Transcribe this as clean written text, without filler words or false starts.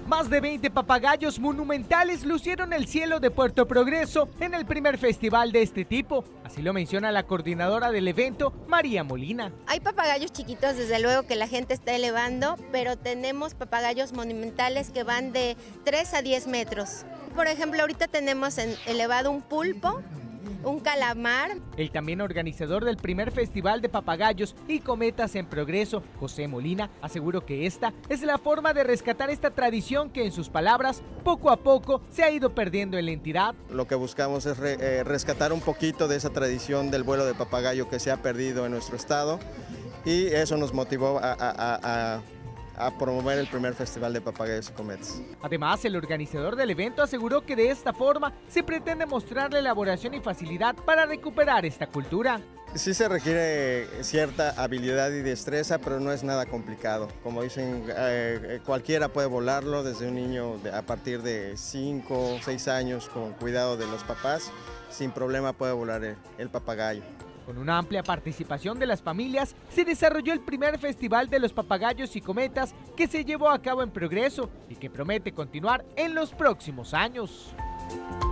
Más de 20 papagayos monumentales lucieron el cielo de Puerto Progreso en el primer festival de este tipo. Así lo menciona la coordinadora del evento, María Molina. Hay papagayos chiquitos, desde luego, que la gente está elevando, pero tenemos papagayos monumentales que van de 3 a 10 metros. Por ejemplo, ahorita tenemos elevado un pulpo, un calamar. El también organizador del primer festival de papagayos y cometas en Progreso, José Molina, aseguró que esta es la forma de rescatar esta tradición que, en sus palabras, poco a poco se ha ido perdiendo en la entidad. Lo que buscamos es rescatar un poquito de esa tradición del vuelo de papagayo que se ha perdido en nuestro estado, y eso nos motivó a promover el primer festival de papagayos y cometas. Además, el organizador del evento aseguró que de esta forma se pretende mostrar la elaboración y facilidad para recuperar esta cultura. Sí se requiere cierta habilidad y destreza, pero no es nada complicado. Como dicen, cualquiera puede volarlo, desde un niño a partir de 5 o 6 años, con cuidado de los papás, sin problema puede volar el papagayo. Con una amplia participación de las familias, se desarrolló el primer festival de los papagayos y cometas que se llevó a cabo en Progreso y que promete continuar en los próximos años.